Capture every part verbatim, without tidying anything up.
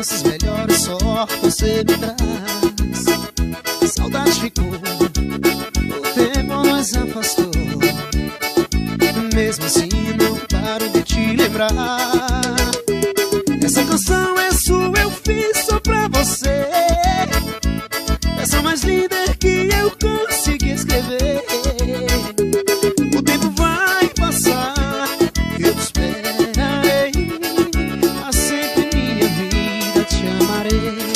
lembranças melhores só você me traz. Saudade ficou, o tempo nos afastou. Mesmo assim não paro de te lembrar. Essa canção é sua, eu fiz só pra você. Essa mais linda que eu consegui escrever. O tempo vai passar, eu te esperarei. Pra sempre minha vida te amarei.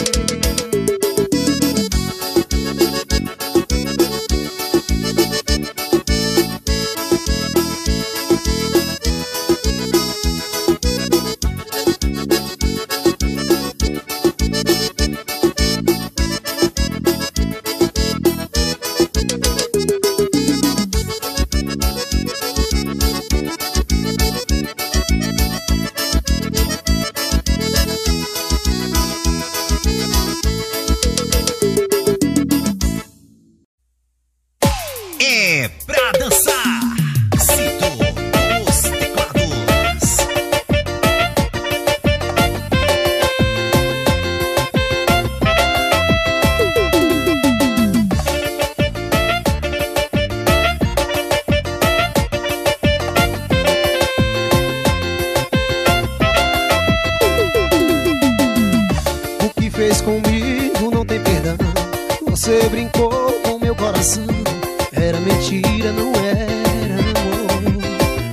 Fez comigo não tem perdão. Você brincou com meu coração. Era mentira, não era amor.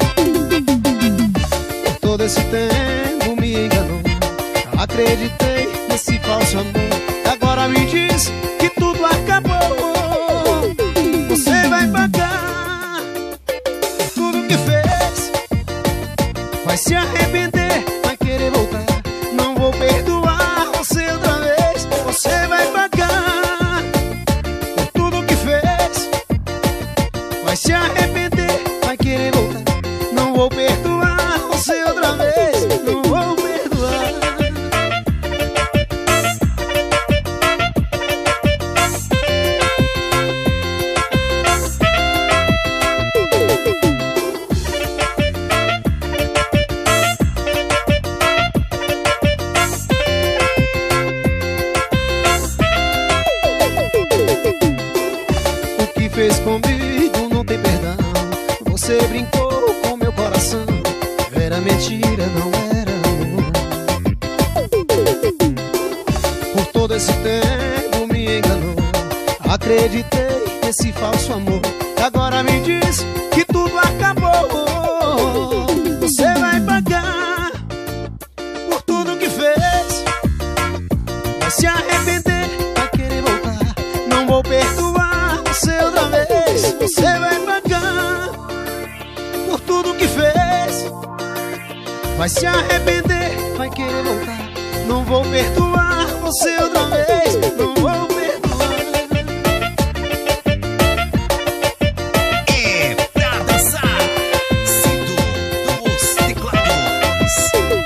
Por todo esse tempo me enganou. Acreditei nesse falso amor. Agora me diz que tudo acabou. Você vai pagar por tudo que fez. Vai se arrepender, vai querer voltar. Não vou perdoar você outra vez. Você vai pagar por tudo que fez. Vai se arrepender, vai querer voltar. Não vou perdoar você outra vez. Não vou perdoar. Fez comigo não tem perdão. Você brincou com meu coração. Era mentira, não era amor. Por todo esse tempo me enganou. Acreditei nesse falso amor. Agora me diz que tudo acabou. Você vai pagar por tudo que fez. Vai se arrepender, vai querer voltar. Não vou perdoar você outra vez. Você vai pagar por tudo que fez. Vai se arrepender, vai querer voltar. Não vou perdoar você outra vez. Não vou perdoar. É pra dançar. Cido dos teclados.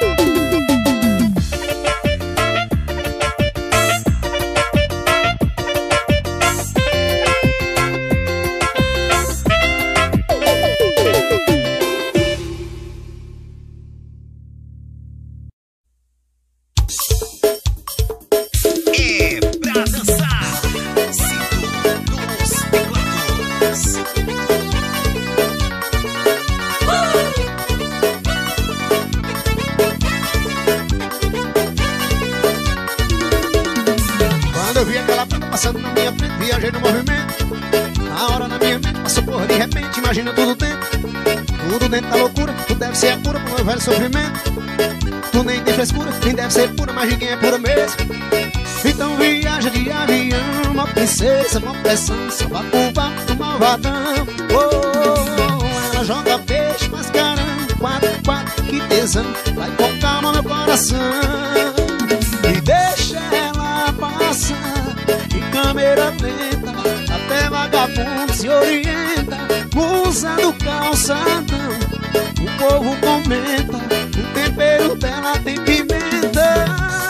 Eu vi aquela preta passando na minha frente, viajei no movimento. Na hora na minha mente passou porra de repente. Imagina tudo dentro, tudo dentro da loucura. Tu deve ser a cura pro meu velho sofrimento. Tu nem tem frescura, nem deve ser pura, mas ninguém é pura mesmo. Então viaja de avião, uma princesa, uma pressão. Salva pro barco do malvadão. Oh, ela joga peixe, mascarão. Quatro, quatro, que tesão. Vai com calma meu coração. E deixa ela passar de câmera lenta. Até vagabundo se orienta. Musa do calçadão. O povo comenta. O tempero dela tem pimenta.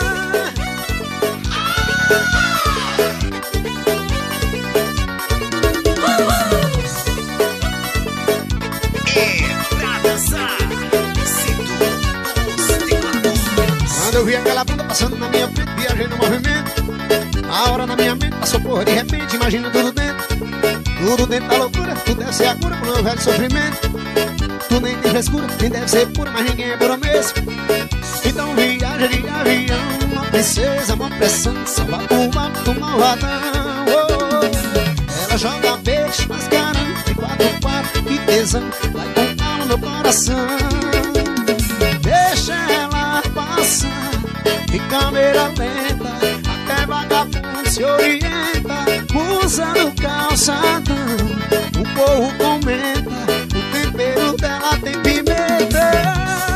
É pra dançar. Cido dos teclados. Quando eu vi aquela bunda passando na minha frente, viagem no movimento. A hora na minha mente passou porra de repente, imagina tudo dentro. Tudo dentro da loucura, tu deve ser a cura pro meu velho sofrimento. Tu nem tem frescura, nem deve ser pura, mas ninguém é pura mesmo. Então viaja de avião, uma princesa, uma pressão, salva o mapa do malvadão. Oh, ela joga beijo nas caras, de quatro quatro, que tesão, vai contar no meu coração. Deixa ela passar, de câmera lenta, até vagabundo se orienta, usando calçadão. O povo comenta, o tempero dela tem pimenta.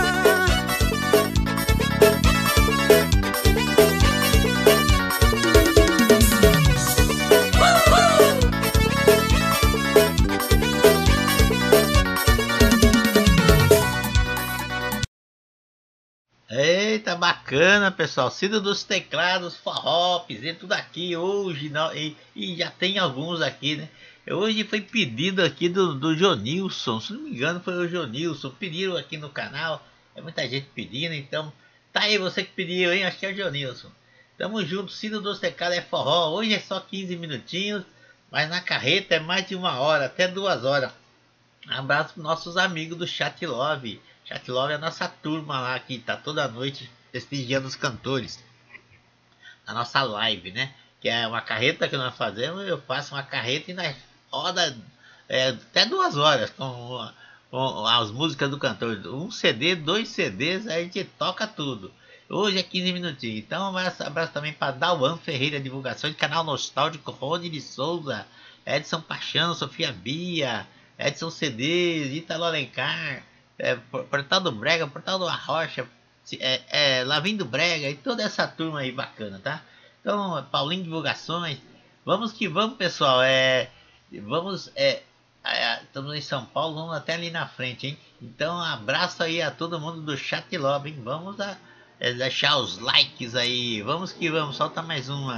Eita, bacana, pessoal. Cido dos Teclados, forró, piseiro, tudo aqui hoje. Não, e, e já tem alguns aqui, né? Hoje foi pedido aqui do, do Jonilson. Se não me engano, foi o Jonilson. Pediram aqui no canal. É muita gente pedindo, então tá aí você que pediu, hein? Acho que é o Jonilson. Tamo junto, Cido dos Teclados é forró. Hoje é só quinze minutinhos, mas na carreta é mais de uma hora, até duas horas. Abraço para nossos amigos do Chat Love. Chat Love é a nossa turma lá que tá toda noite prestigiando os cantores. A nossa live, né? Que é uma carreta que nós fazemos. Eu faço uma carreta e nós roda é, até duas horas com, com as músicas do cantor. Um C D, dois C Ds, a gente toca tudo. Hoje é quinze minutinhos. Então um abraço, abraço também para Dauan Ferreira, divulgação de canal Nostálgico, Rony de Souza, Edson Paixão, Sofia Bia, Edson C D, Ítalo Alencar, é, Portal do Brega, Portal do Arrocha, é, é, Lavindo Brega e toda essa turma aí bacana, tá? Então, Paulinho Divulgações, vamos que vamos, pessoal. É, vamos, é, é, estamos em São Paulo, vamos até ali na frente, hein? Então, abraço aí a todo mundo do Chat Love, hein? Vamos a, é, deixar os likes aí, vamos que vamos, solta mais uma.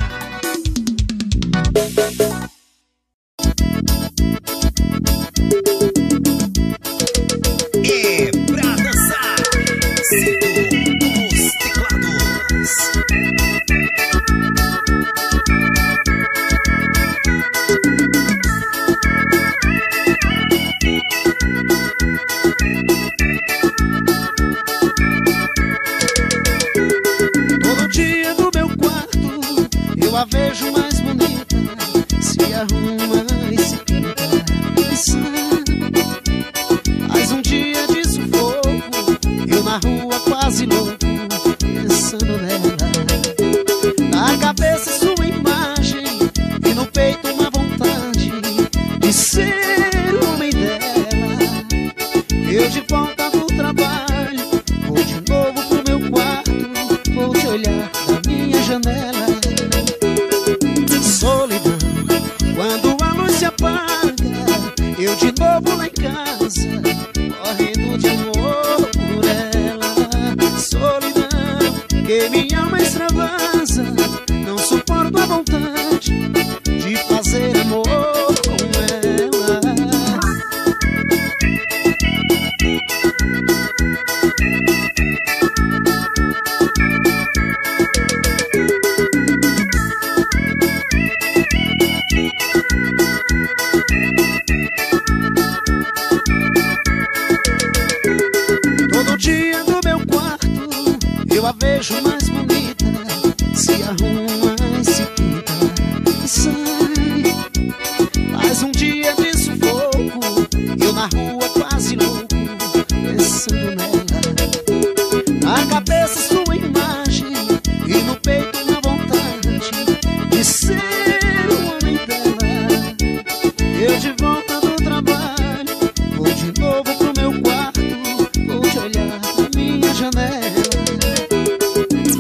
É pra dançar, Cido dos Teclados. Todo dia no meu quarto eu a vejo mais bonita, se arruma e se pinta e sai. Mais um dia de sufoco, eu na rua quase louco, pensando nela. Na cabeça sua imagem e no peito uma vontade de ser o homem dela. Eu de volta do trabalho, vou de novo pro meu quarto, vou te olhar da minha janela. Solidão, quando a luz se apaga, eu de novo lá em casa, correndo de amor por ela. Solidão, que minha alma extravasa, não suporto a vontade de fazer amor com ela. Todo dia no meu quarto eu a vejo mais bonita, se arruma e se pinta e sai. Mais um dia de sufoco, eu na rua quase louco, pensando nela. Na cabeça sua imagem e no peito uma vontade de ser o homem dela. Eu de volta do trabalho, vou de novo pro meu quarto, vou te olhar na minha janela.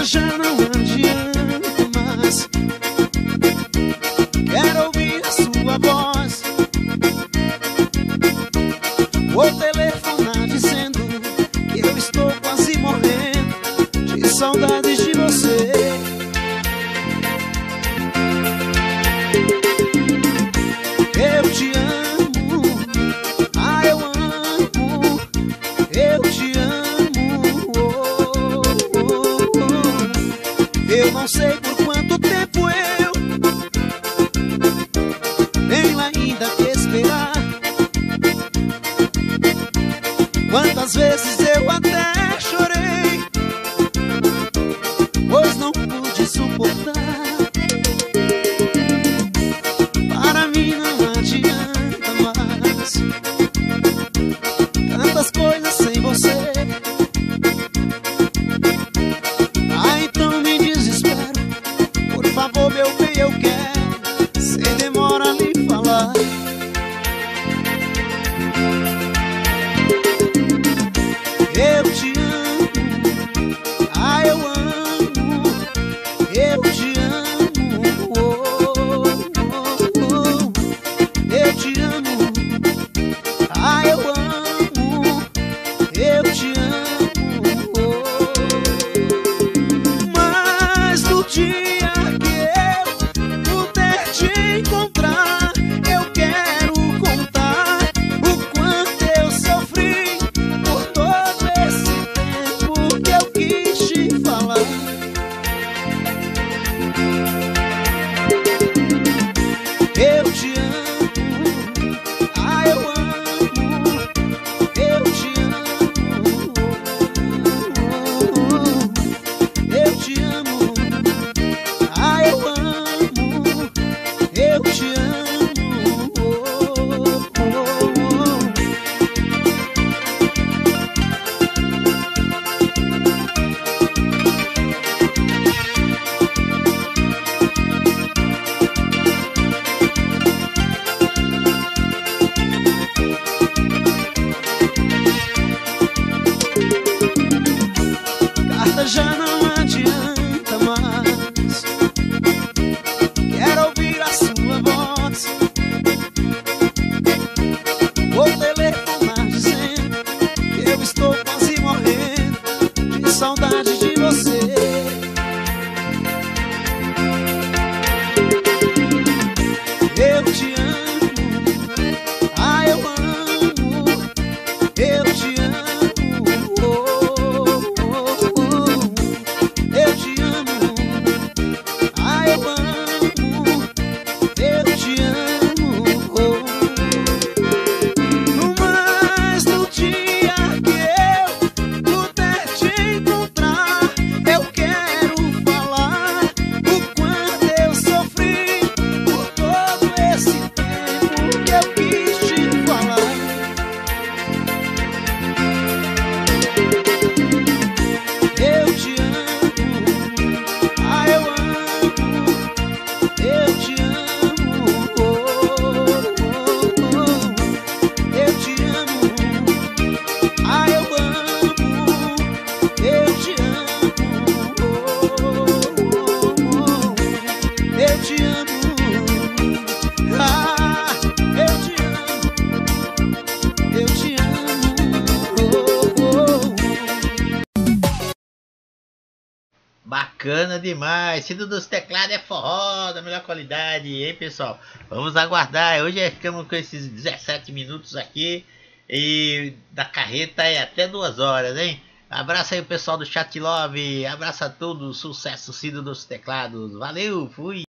já não adianta mais. Quero ouvir a sua voz. Vou telefonar dizendo que eu estou quase morrendo de saudades de você. Eu te amo, ah, eu amo, eu te amo, oh, oh, oh. Eu não sei por quanto tempo eu tenho ainda que esperar. Quantas vezes eu até chorei, pois não pude suportar. Para mim não adianta mais tantas coisas sem você. Ah, então me desespero. Por favor, meu bem, eu quero sem demora lhe falar. Eu te amo, ah, eu amo, eu te amo, oh, oh, oh. Eu te amo, ah, eu amo, eu te amo, oh. Mas no dia que eu puder te encontrar, eu quero contar o quanto eu sofri por todo esse tempo que eu quis te falar. Eu te amo, ah, eu amo, eu te amo, eu te amo, ah, eu amo, eu te amo, oh, oh, oh. Carta já não adianta mais. Quero ouvir a sua voz. Vou telefonar dizendo que eu estou quase morrendo de saudade de você. Eu te amo, ah, eu amo, eu te amo, oh, oh, oh. Eu te amo, ah, eu amo, eu te amo, oh. Mas no dia que eu puder te encontrar, eu quero falar o quanto eu sofri por todo esse tempo que eu quis te falar. Eu te amo, ah, eu amo, eu te amo, oh, oh, oh. Eu te amo, ah, eu amo, eu te amo, oh, oh, oh. Eu te amo, ah, eu te amo, eu te amo, oh, oh, oh. Bacana demais, Cida dos Teclados é forró da melhor qualidade, hein, pessoal? Vamos aguardar. Hoje ficamos com esses dezessete minutos aqui e da carreta é até duas horas, hein? Abraço aí o pessoal do Chat Love, abraço a todos, sucesso, Cida dos Teclados, valeu, fui!